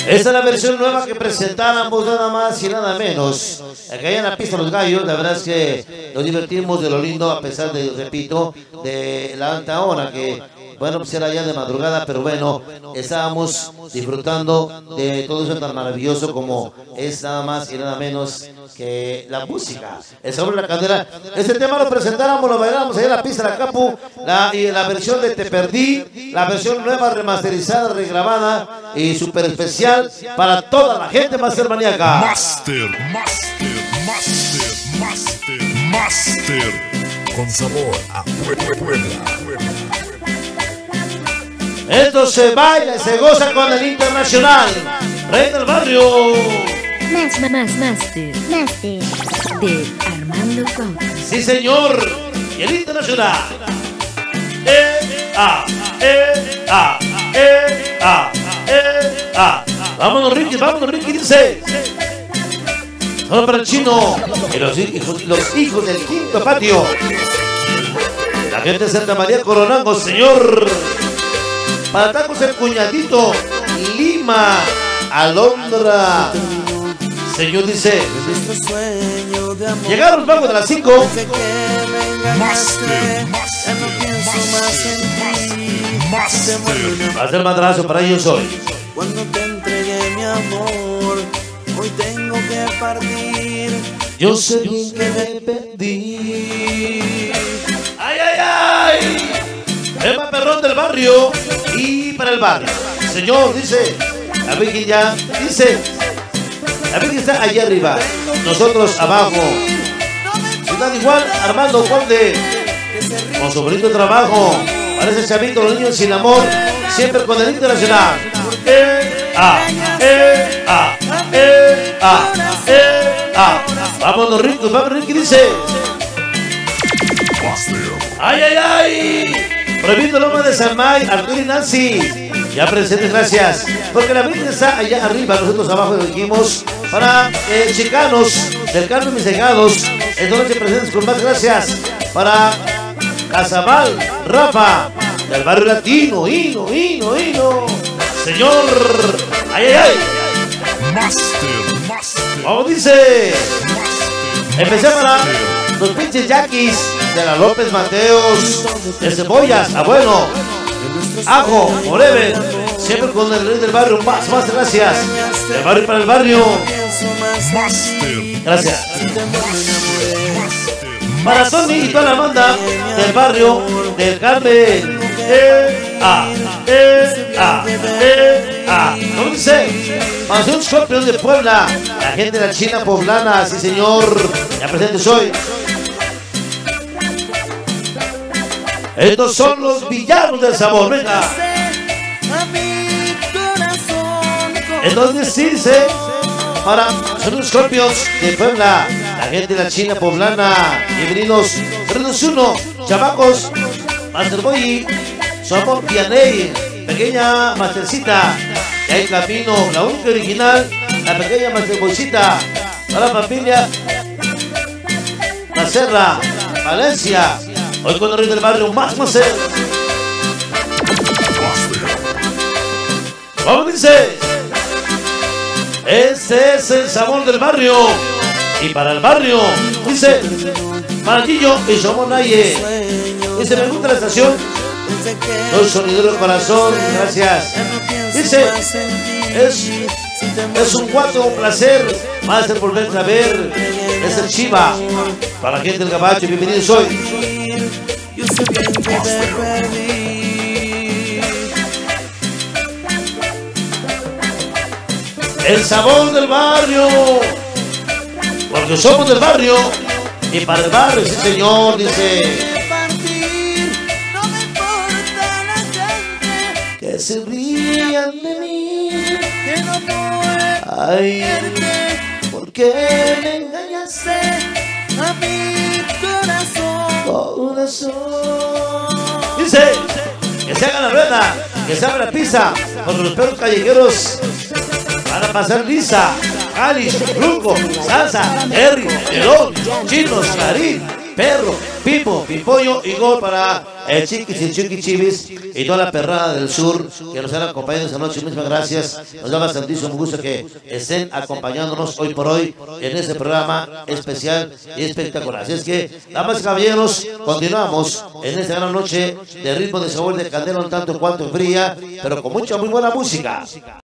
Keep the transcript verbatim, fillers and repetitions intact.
Esta es la versión nueva que presentáramos nada más y nada menos. Acá en la pista Los Gallos, la verdad es que nos divertimos de lo lindo, a pesar de, repito, de la alta hora que, bueno, pues era ya de madrugada, pero bueno, estábamos disfrutando de todo eso tan maravilloso como es nada más y nada menos que la música. El sabor de la candela. Este tema lo presentáramos, lo bailamos ahí en la pista de la Capu, la, y la versión de Te Perdí, la versión nueva, remasterizada, regrabada y súper especial para toda la gente Master maníaca. Master, Master, Master, Master, Master, con sabor a Puebla. Esto se baila y se goza con el Internacional, Rey del Barrio. Más, más, Master, Master, de Armando Cuauhtémoc. Sí, señor, y el Internacional. Eh, ah, eh, ah, eh, ah, eh, ah. Vámonos, Ricky, vámonos, Ricky, dice. Solo para el chino y los hijos, los hijos del quinto patio. La gente de Santa María Coronango, señor. Para tacos el cuñadito, Lima, Alondra. Señor dice, llegaron los vagos de las cinco. Master, Master, Master, Va a ser madrazo para ellos hoy. Cuando te entregué mi amor, hoy tengo que partir. Yo sé bien que me perdí. ¡Ay, ay, ay! El más perrón del barrio y para el barrio. Señor, dice, la Virgen ya, dice, la Virgen está allá arriba, nosotros abajo. Ciudad igual, Armando Conde, con su bonito trabajo. Parece chavito, los niños sin amor, siempre con el Internacional. Eh, ah, eh, ah, eh, ah, eh, ah. Vámonos ricos, vamos Ricky, dice. ¡Ay, ay, ay! Prohibido Loma de San May, Arturo y Nancy. Ya presentes, gracias. Porque la Virgen está allá arriba, nosotros abajo lo dijimos. Para eh, chicanos del Carmen Mis Cegados, en donde se presentes con más gracias. Para Casabal, Rafa, del barrio latino, Hino, Hino, Hino. Señor, ay, ay, ay. Master, Master. Como dice, empecé para los pinches yaquis de la López Mateos, de cebollas, abuelo, ajo, forever, siempre con el rey del barrio, más, más gracias, del barrio para el barrio, Master, gracias, para Tony y toda la banda del barrio del Carmen, eh, ah, eh, ah, eh, ah, ¿cómo dice? Para ser un Scorpion de Puebla, la gente de la China poblana, sí señor, ya presentes hoy. Estos son los villanos del sabor, venga. Entonces dice, para son los Scorpions de Puebla, la gente de la China poblana, bienvenidos, tres uno, chamacos, Master Boy, somos Pianey, pequeña Mastercita, que hay camino, la única original, la pequeña Master Boycita, para la familia, La Serra, Valencia. Hoy con el rey del barrio, más más ser. ¿Cómo dice? Este es el sabor del barrio. Y para el barrio, dice, Marquillo y somos Naye. Dice, me gusta la estación. Soy sonidero de corazón, gracias. Dice, es, es un guato placer. Más el volver a ver. Es el Chiva. Para la gente del Gabacho, bienvenidos hoy. Yo sé bien que te perdí. El sabor del barrio, porque somos del barrio y para el barrio, sí señor, dice. No me importa la gente Que se rían de mí, que no puedo ay, verte, ¿por qué me engañaste? a mi corazón. Corazón. Dice, que se haga la rueda, que se abra la pista, porque los perros callejeros van a pasar lisa. Cali, Ruco, Salsa, Herri, Melón, Chinos, Clarín, Perro, Pipo, Pipollo y gol para el Chiquis y el Chiqui Chivis y toda la perrada del sur que nos han acompañado esta noche. Muchas gracias. Nos da bastantísimo gusto que estén acompañándonos hoy por hoy en este programa especial y espectacular. Así es que, damas y caballeros, continuamos en esta gran noche de ritmo, de sabor, de candela, un tanto cuanto fría, pero con mucha muy buena música.